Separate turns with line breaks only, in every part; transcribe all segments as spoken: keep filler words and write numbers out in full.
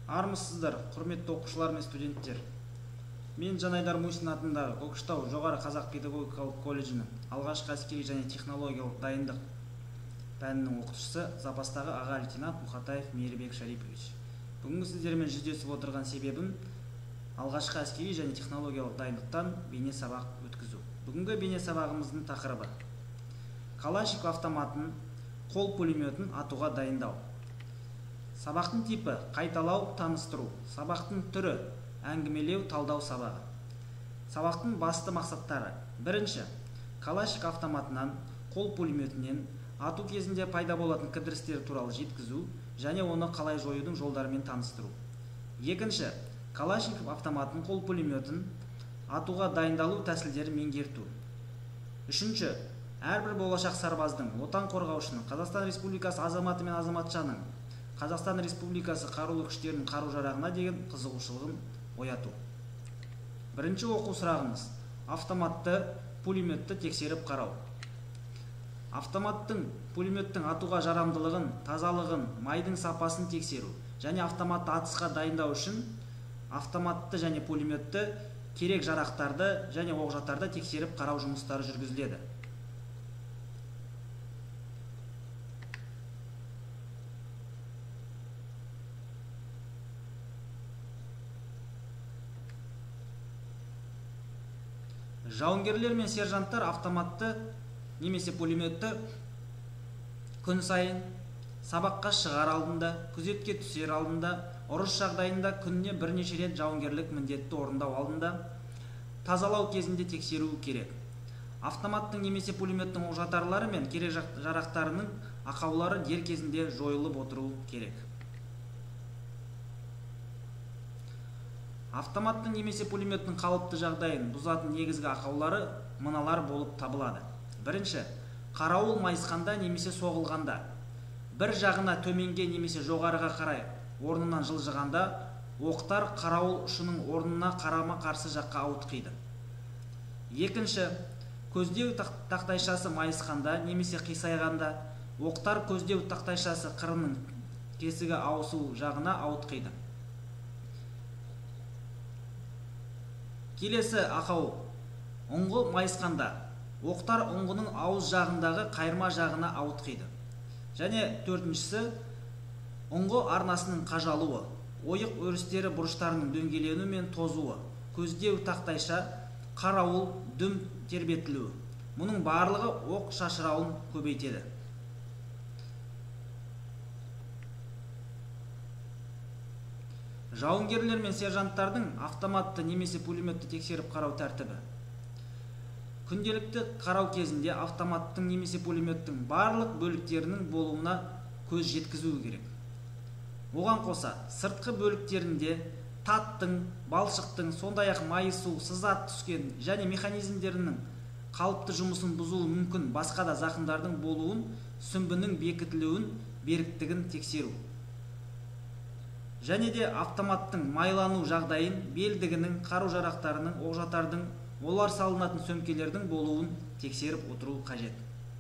Армысыздар, құрметті оқушылар мен студенттер. Мен Жанайдар Мусин атындағы Көкшетау жоғары қазақ педагогикалық колледжінің алғашқы әскери және технологиялық дайындық пәнінің оқытушысы запастағы аға лейтенант Мұхатаев Мейірбек Шарипович. Бүгінгі сіздермен жүздесіп отырған себебім алғашқы әскери және технологиялық дайындықтан бейне сабақ өткізу. Бүгінгі бейне сабағымыздың тақырыбы Калашников автоматын, қол пулеметін атуға дайындау. Сабақтың типі қайталау, таныстыру. Сабақтың түрі әңгімелеу, талдау сабағы. Сабақтың басты мақсаттары: бірінші, Калашников автоматынан, қол пулеметінен ату кезінде пайда болатын кідірістер туралы жеткізу және оны қалай жоюдың жолдарымен таныстыру. Екінші, Калашников автоматын, қол пулеметін атуға дайындалу тәсілдерін меңгерту. Үшінші, әрбір болашақ сарбаздың, отан қорғаушының, Қазақстан Республикасы азаматы мен азаматшаның Қазақстан Республикасы қарулы күштерінің қару-жарағына деген қызығушылығын ояту. Бірінші оқу сұрағымыз: автоматты, пулеметті тексеріп қарау. Автоматтың, пулеметтің атуға жарамдылығын, тазалығын, майдың сапасын тексеру және автоматты атысқа дайындау үшін автоматты және пулеметті керек жарақтарды және оқ-жаттарды тексеріп қарау жұмыстары жүргізіледі. Жауынгерлер мен сержанттар автоматты немесе пулеметті күн сайын сабаққа шығар алдында, күзетке түсер алдында, ұрыс жағдайында күніне бірнеше рет жауынгерлік міндетті орындау алдында, тазалау кезінде тексеру керек. Автоматтың немесе пулеметтің оқ-жаттары мен керек жарақтарының ақаулары дер кезінде жойылып отыру керек. Автоматтың немесе пулеметтің қалыпты жағдайын бұзатын негізгі ақаулары мыналар болып табылады. Бірінші, қарауыл майысқанда немесе соғылғанда, бір жағына төменге немесе жоғарыға қарай орнынан жылжығанда, оқтар қарауыл ұшының орнына қарама-қарсы жаққа ауытқиды. Екінші, көздеу тақтайшасы майысқанда немесе қисайғанда, оқтар көздеу тақтайшасы қырының кесігі ауысу жағына ауытқиды. Келесі ақау: ұңғы майысқанда, оқтар ұңғының ауыз жағындағы қайырма жағына ауытқиды. Және төртіншісі, ұңғы арнасының қажалуы, ойық өрістері бұрыштарының дөңгеленуі мен тозуы, көздеу тақтайша, қарауыл, дүм тербетілуі. Мұның барлығы оқ шашырауын көбейтеді. Жауынгерлер мен сержанттардың автоматты немесе пулеметті тексеріп қарау тәртібі. Күнделікті қарау кезінде автоматтың немесе пулеметтің барлық бөліктерінің болуына көз жеткізу керек. Оған қоса, сыртқы бөліктерінде таттың, балшықтың, сондай-ақ майысу, сызат түскен және механизмдерінің қалыпты жұмысын бұзуы мүмкін басқа да зақымдардың болуын, сүмбінің бекітілуін, беріктігін тексеру. Және де автоматтың майлану жағдайын, белдігінің, қару-жарақтарының, оқ-жаттардың, олар салынатын сөмкелердің болуын тексеріп отыру қажет.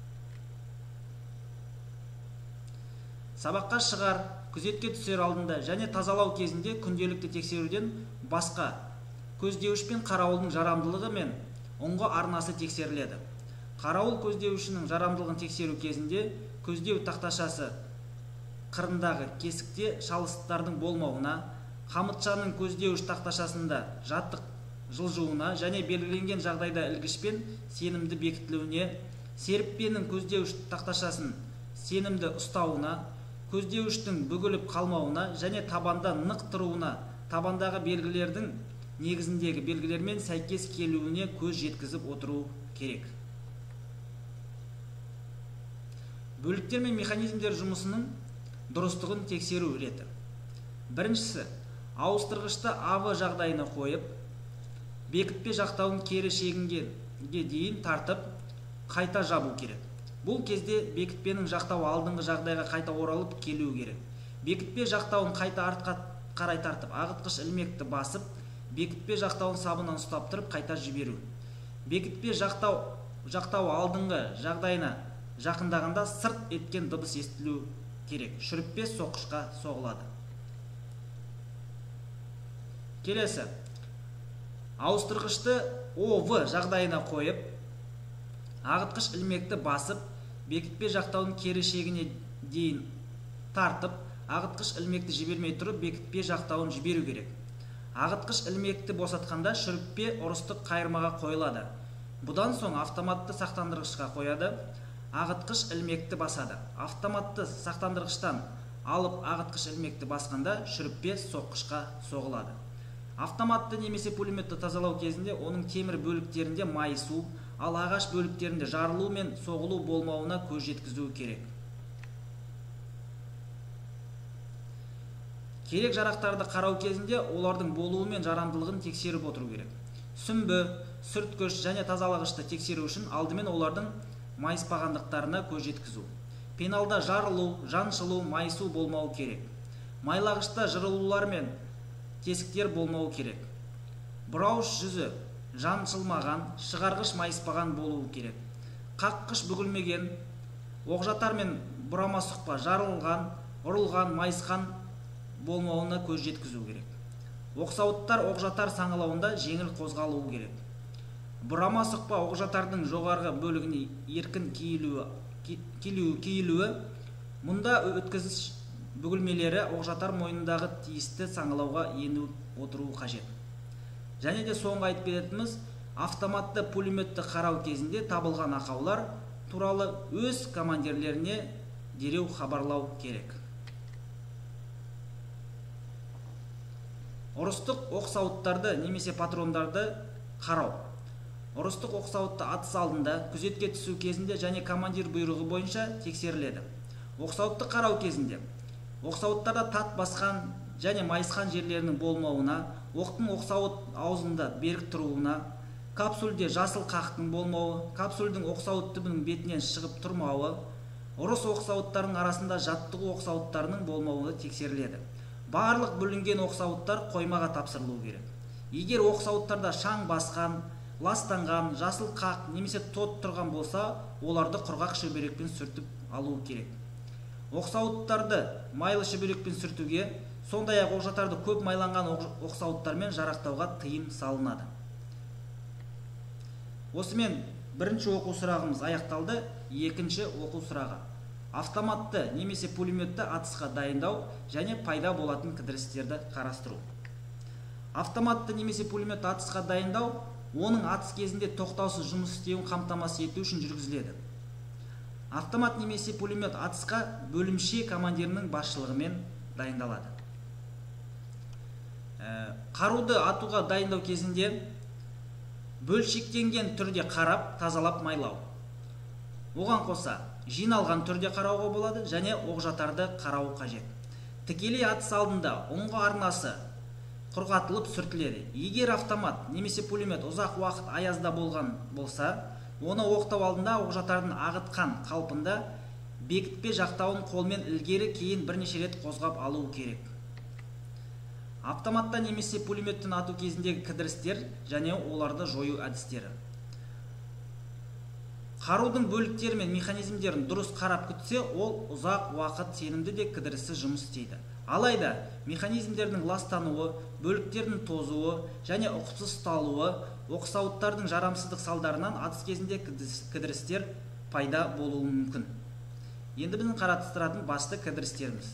Сабаққа шығар, күзетке түсер алдында және тазалау кезінде күнделікті тексеруден басқа көздеуіш пен қарауылдың жарамдылығы мен ұңғы арнасы тексеріледі. Қарауыл көздеуішінің жарамдылығын тексеру кезінде көздеу тақташасы қырындағы кесікте шалыстардың болмауына, қамытшаның көздеуіш тақташасында жаттық жылжуына және белгіленген жағдайда ілгішпен сенімді бекітілуіне, серіппенің көздеуіш тақташасын сенімді ұстауына, көздеуіштің бүгіліп қалмауына және табанда нық тұруына, табандағы белгілердің негізіндегі белгілермен сәйкес келуіне көз жеткізіп отыру керек. Бөліктер мен механизмдер жұмысының дұрыстығын тексеру реті. Біріншісі, ауыстырғышты АВ жағдайына қойып, бекітпе жақтауын кері шегінге дейін тартып, қайта жабу керек. Бұл кезде бекітпенің жақтауы алдыңғы жағдайға қайта оралып келуі керек. Бекітпе жақтауын қайта артқа қарай тартып, ағытқыш ілмекті басып, бекітпе жақтауын сабынан ұстап тұрып, қайта жіберу. Бекітпе жақтауы алдыңғы жағдайына жақындағанда сырт еткен дыбыс естілу керек. Шүріппе соққышқа соғылады. Келесі. Ауыстырғышты О В жағдайына қойып, ағытқыш ілмекті басып, бекітпе жақтауын кері шегіне дейін тартып, ағытқыш ілмекті жібермей тұрып, бекітпе жақтауын жіберу керек. Ағытқыш ілмекті босатқанда шүріппе ұрыстық қайырмаға қойылады. Бұдан соң автоматты сақтандырғышқа қояды, ағытқыш ілмекті басады. Автоматты сақтандырғыштан алып ағытқыш ілмекті басқанда шүріппе соққышқа соғылады. Автоматты немесе пулеметті тазалау кезінде оның темір бөліктерінде майысу, ал ағаш бөліктерінде жарылу мен соғылу болмауына көз жеткізу керек. Керек жарақтарды қарау кезінде олардың болуы мен жарамдылығын тексеріп отыру керек. Сүмбі, сүрткіш және тазалағышты тексеру үшін алдымен олардың майыспағандықтарына көз жеткізу. Пеналда жарылу, жаншылу, майысу болмауы керек. Майлағышта жырылулар мен тесіктер болмауы керек. Бұрауыш жүзі жаншылмаған, шығарғыш майыспаған болуы керек. Қаққыш бүгілмеген, оқжатар мен бұрама сұқпа жарылған, ұрылған, майысқан болмауына көз жеткізу керек. Оқсауыттар оқжатар саңылауында жеңіл қозғалуы керек. Бұрама сұқпа оқжатардың жоғарғы бөлігіне еркін киілуі, киілуі, мұнда өткізіш бүгілмелері оқжатар мойнындағы тиісті саңылауға ену отыруы қажет. Және де соңғы айтып кететініміз, автоматты пулеметті қарау кезінде табылған ақаулар туралы өз командирлеріне дереу хабарлау керек. Ұрыстық оқсауыттарды немесе патрондарды қарау. Ұрыстық оқсауытты атыс алдында, күзетке түсу кезінде және командир бұйрығы бойынша тексеріледі. Оқсауытты қарау кезінде оқсауыттарда тат басқан және майысқан жерлерінің болмауына, оқтың оқсауыт аузында берік тұруына, капсульде жасыл қақтың болмауы, капсульдің оқсауыт түбінің бетінен шығып тұрмауы, ұрыс оқсауыттарының арасында жаттығу оқсауыттарының болмауы тексеріледі. Барлық бүлінген оқсауыттар қоймаға тапсырылуы керек. Егер оқсауыттарда шаң басқан, ластанған, жасыл қақ немесе тот тұрған болса, оларды құрғақ шөберекпен сүртіп алу керек. Оқсауыттарды майлы шөберекпен сүртуге, сондай-ақ оқжатарды көп майланған оқсауыттармен жарақтауға тыйым салынады. Осымен бірінші оқу сұрағымыз аяқталды. Екінші оқу сұрағы: автоматты немесе пулеметті атысқа дайындау және пайда болатын кідірістерді қарастыру. Автоматты немесе пулемет атысқа дайындау оның атыс кезінде тоқтаусыз жұмыс істеуін қамтамасыз ету үшін жүргізіледі. Автомат немесе пулемет атысқа бөлімше командирінің басшылығымен дайындалады. Қаруды атуға дайындау кезінде бөлшектенген түрде қарап, тазалап майлау. Оған қоса жиналған түрде қарауға болады және оқжатарды қарау қажет. Тікелей атыс алдында оңға арнасы құрғатылып сүртіледі. Егер автомат немесе пулемет ұзақ уақыт аязда болған болса, оны оқтау алдында оқжатардың ағытқан қалпында бекітпе жақтауын қолмен ілгері кейін бірнеше рет қозғап алу керек. Автоматта немесе пулеметтен ату кезіндегі кідірістер және оларды жою әдістері. Қарудың бөліктері мен механизмдерін дұрыс қарап күтсе, ол ұзақ уақыт сенімді де кідіріссіз жұмыс істейді. Алайда механизмдердің ластануы, бөліктердің тозуы және ұқыпсыз ұсталуы, оқсауыттардың жарамсыздық салдарынан атыс кезінде кідірістер пайда болуы мүмкін. Енді біздің қарастыратын басты кідірістеріміз.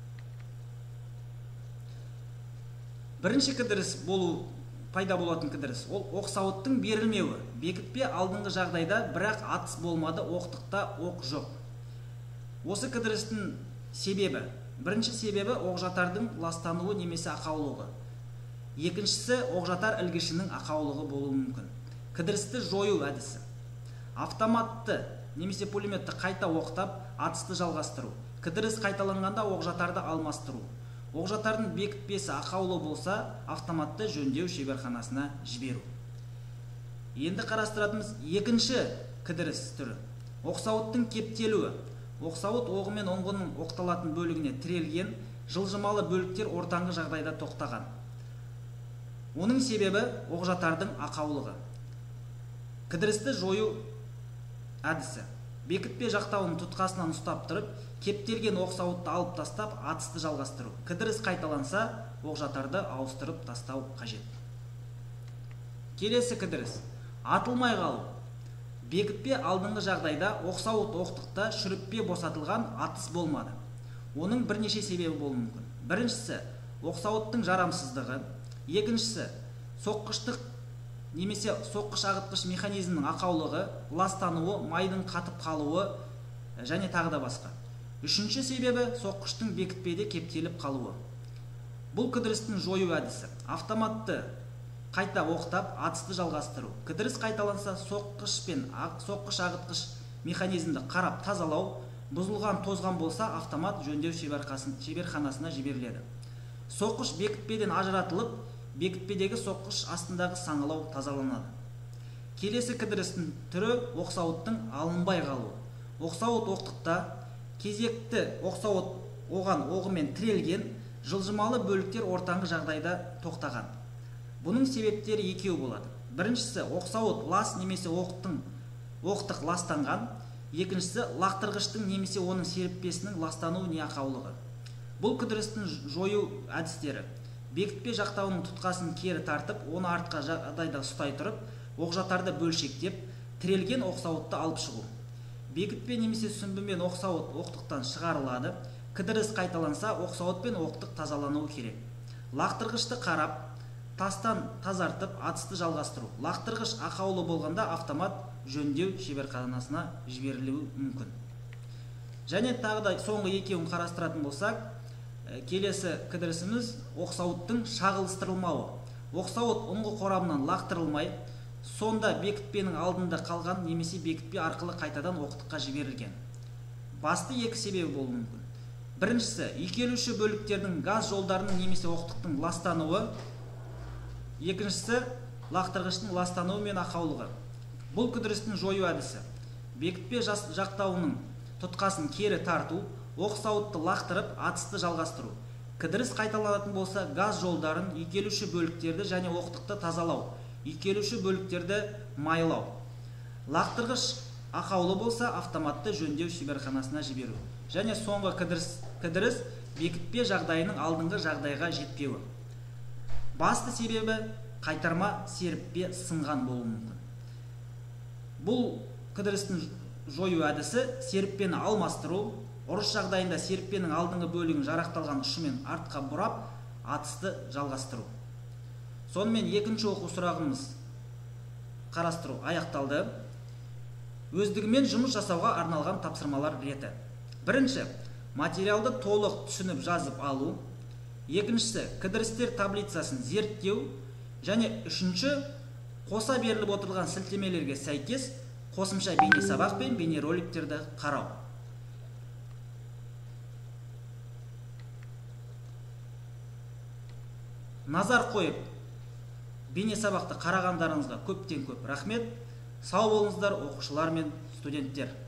Бірінші кідіріс болу пайда болатын кідіріс, ол оқсауыттың берілмеуі. Бекітпе алдыңғы жағдайда, бірақ атыс болмады, оқтықта оқ жоқ. Осы кідірістің себебі: бірінші себебі оқжатардың ластануы немесе ақаулығы. Екіншісі оқжатар ілгішінің ақаулығы болуы мүмкін. Кідірісті жою әдісі: автоматты немесе пулеметті қайта оқтап, атысты жалғастыру. Кідіріс қайталанғанда оқжатарды алмастыру. Оқжатардың бекітпесі ақаулы болса, автоматты жөндеу шеберханасына жіберу. Енді қарастыратымыз екінші кідіріс түрі: оқсауыттың кептелуі. Оқсауыт оғы мен оңғының оқталатын бөлігіне тірелген, жылжымалы бөліктер ортаңғы жағдайда тоқтаған. Оның себебі оқжатардың ақаулығы. Кідірісті жою әдісі: бекітпе жақтауын тұтқасынан ұстап тұрып, кептелген оқсауытты алып тастап атысты жалғастыру. Кідіріс қайталанса, оқжатарды ауыстырып тастау қажет. Келесі кідіріс. Атылмай қалу. Бекітпе алдыңғы жағдайда оқсауыт оқтықта шүріппе босатылған, атыс болмады. Оның бірнеше себебі болуы мүмкін. Біріншісі, оқсауыттың жарамсыздығы. Екіншісі, соққыштық немесе соққыш ағытқыш механизмнің ақаулығы, ластануы, майдың қатып қалуы және тағы да басқа. Үшінші себебі, соққыштың бекітпеде кептеліп қалуы. Бұл кідірістің жою әдісі. Автоматты қайта оқтап, атысты жалғастыру. Кідіріс қайталанса, соққыш пен соққыш ағытқыш механизмді қарап тазалау, бұзылған, тозған болса, автомат жөндеу шеберханасына жіберіледі. Соққыш бекітпеден ажыратылып, бекітпедегі соққыш астындағы саңылау тазаланады. Келесі кідірістің түрі оқсауыттың алынбай қалуы. Оқсауыт оқтықта кезекті оқсауыт оған оғымен тірелген, жылжымалы бөліктер ортаңғы жағдайда тоқтаған. Бұның себептері екеу болады. Біріншісі, оқсауыт лас немесе оқтың оқтық ластанған. Екіншісі, лақтырғыштың немесе оның серіппесінің ластануы не ақаулығы. Бұл кідірістің жою әдістері. Бекітпе жақтауының тұтқасын кері тартып, оны артқа жағдайда ұстай тұрып, оқжатарды бөлшектеп, тірелген оқсауытты алып шығу. Бекітпе немесе сүмбімен оқсауыт оқтықтан шығарылады. Кідіріс қайталанса, оқсауыт пен оқтық тазалануы керек. Лақтырғышты қарап, тастан тазартып, атысты жалғастыру. Лақтырғыш ақаулы болғанда автомат жөндеу шеберханасына жіберілуі мүмкін. Және тағы да соңғы екеуін қарастыратын болсақ, келесі кідірісіміз оқсауыттың шағылыстырылмауы. Оқсауыт ұңғы қорамынан лақтырылмай, сонда бекітпенің алдында қалған немесе бекітпе арқылы қайтадан оқтыққа жіберілген. Басты екі себебі болуы мүмкін. Біріншісі, үйкелуші бөліктердің газ жолдарының немесе оқтықтың ластануы. Екіншісі, лақтырғыштың ластануы мен ақаулығы. Бұл кідірістің жою әдісі. Бекітпе жақтауының тұтқасын кері тарту, оқсауытты лақтырып, атысты жалғастыру. Кідіріс қайталанатын болса, газ жолдарын, үйкелуші бөліктерді және оқтықты тазалау, үйкелуші бөліктерді майлау. Лақтырғыш ақаулы болса, автоматты жөндеу шеберханасына жіберу. Және соңғы кідіріс бекітпе жағдайының алдыңғы жағдайға жетпеуі. Басты себебі қайтарма серіппе сынған болуы мүмкін. Бұл кідірістің жою әдісі серіппені алмастыру. Ұрыс жағдайында серіппенің алдыңғы бөлігін жарақталған ұшымен артқа бұрап, атысты жалғастыру. Сонымен екінші оқу сұрағымыз қарастыру аяқталды. Өздігімен жұмыс жасауға арналған тапсырмалар реті. Бірінші, материалды толық түсініп жазып алу. Екіншісі, кідірістер таблицасын зерттеу. Және үшінші, қоса беріліп отырылған сілтемелерге сәйкес қосымша бейнесабақ пен бейнероликтерді қарау. Назар қойып, бейнесабақты қарағандарыңызға көптен көп рахмет. Сау болыңыздар, оқушылар мен студенттер.